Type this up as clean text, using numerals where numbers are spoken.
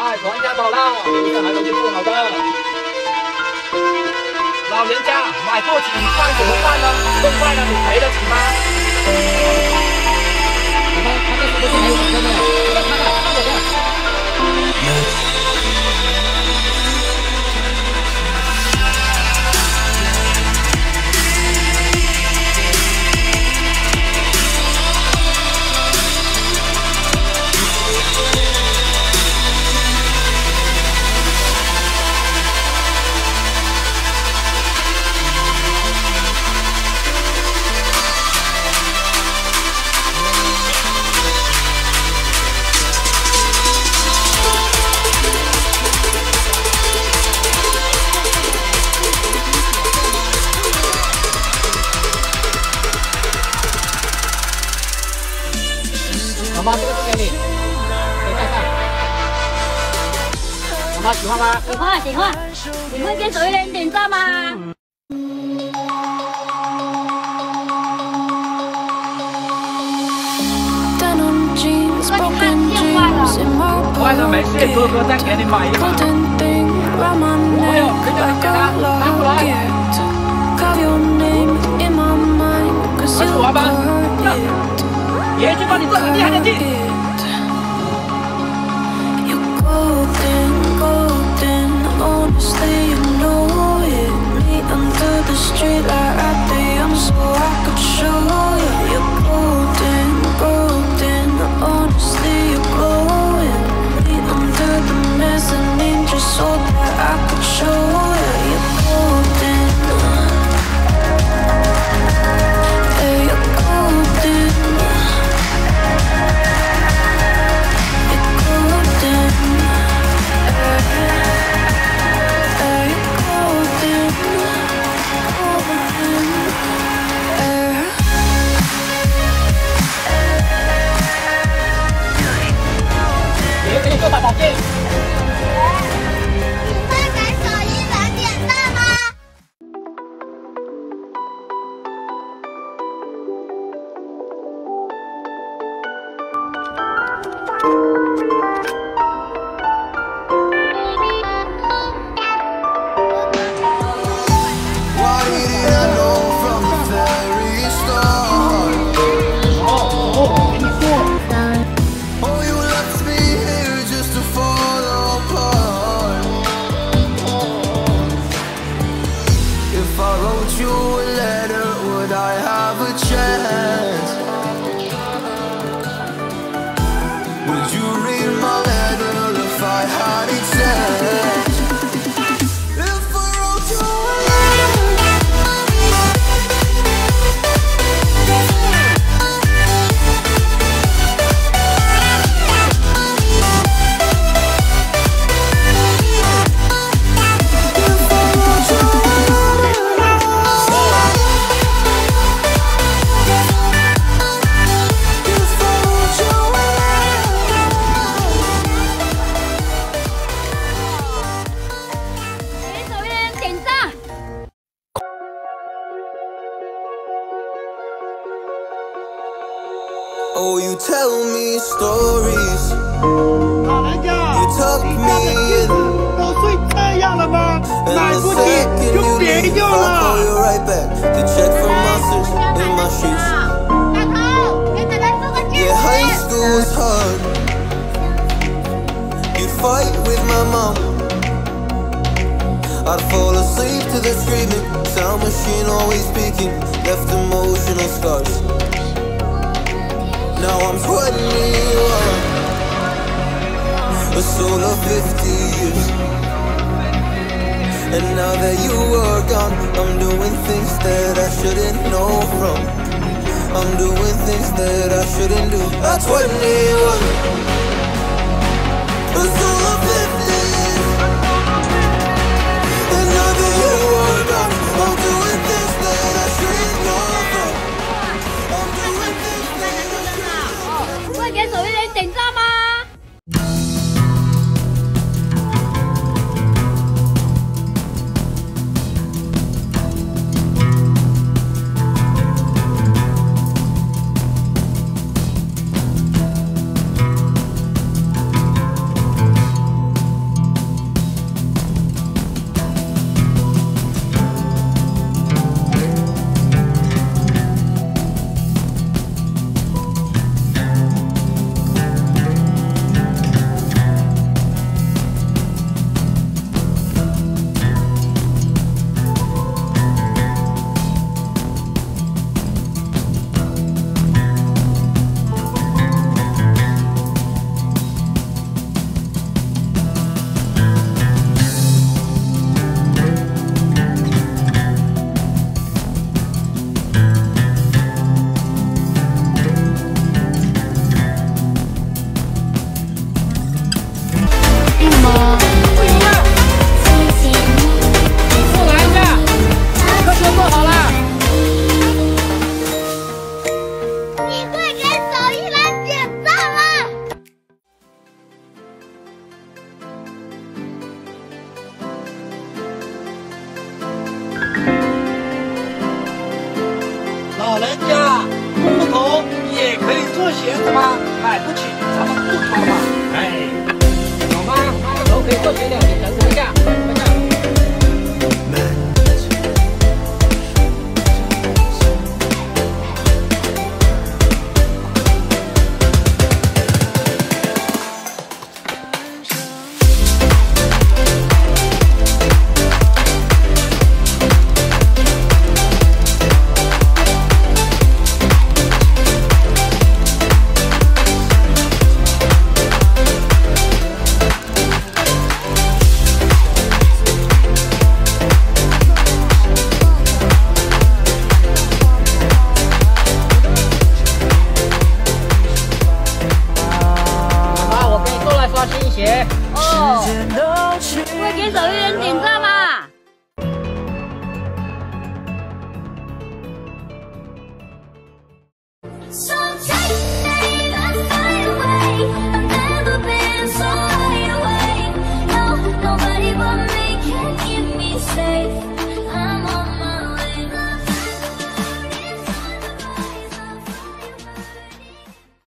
哎，船家走了，路上还有些不好的。老人家买不起，该怎么办呢？弄坏了你赔得起吗？你看他这是不是还有两个呢？我看看，看我的。 妈妈，这个是给你，给看看。妈妈喜欢吗？ 喜欢喜欢。你会给手艺人点赞吗？ 坏了没事，哥哥再给你买一把。朋友，这个很简单，拿过来。快去玩吧。爷去帮你做很厉害的技。 Oh, you tell me stories. 老人家， You tuck 你 me 家的妻 in. 子都睡这样了吗？ And 买 the 不起 second 就 you 别 leave, 用 I call 了。 you right back to check for monsters in my sheets. 大头，给奶奶做个戒 Yeah, high 指。 school was hard. You'd fight with my mom. I'd fall asleep to the screaming. Sound machine always speaking. Left emotional scars. Now I'm 21, a soul of 50 years. And now that you are gone, I'm doing things that I shouldn't know from. I'm doing things that I shouldn't do. At 21, a soul of 50 years. And now that you are gone, I'm doing things that I shouldn't know from. I'm doing things that I shouldn't do. 会给手艺人点赞吗？ 可以多学两年。